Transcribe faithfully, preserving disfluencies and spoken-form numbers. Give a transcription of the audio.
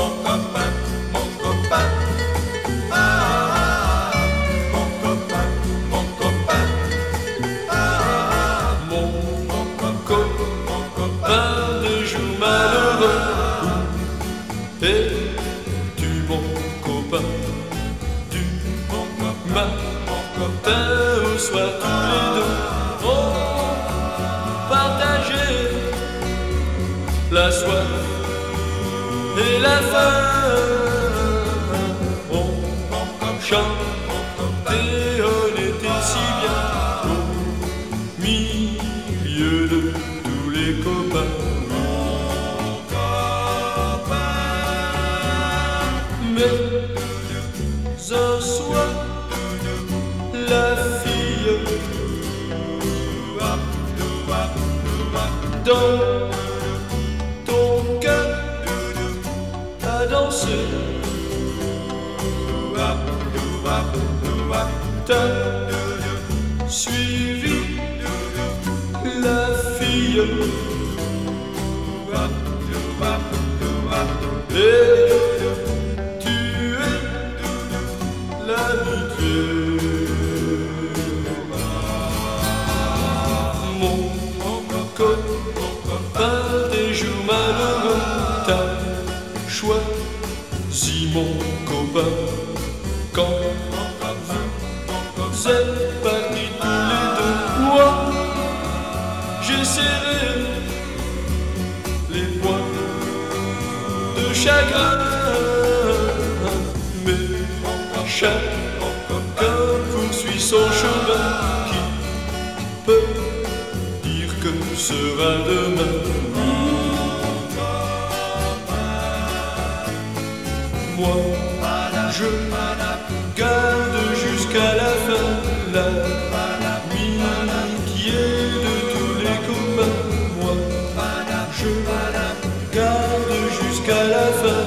mon copain, mon copain. Ah, mon copain, mon copain. Ah, mon, mon coco, mon copain des jours malheureux. Es-tu mon copain? Tu, mon copain, mon copain, où soient tous les deux. Oh, partager la soif et la faim. On chantait, on était si bien au milieu de tous les copains. Mais un soir, la fille dans ton cœur a dansé. T'as suivi la fille et tu es l'amitié. Mon copain des jours malheureux, t'as choisi mon copain. Quand vous êtes partis tous les deux, moi j'ai serré les poings de chagrin. Mais chacun poursuit son chemin. Qui peut dire que sera demain? Moi, je garde jusqu'à la fin l'amitié de tous les copains. Moi, je garde jusqu'à la fin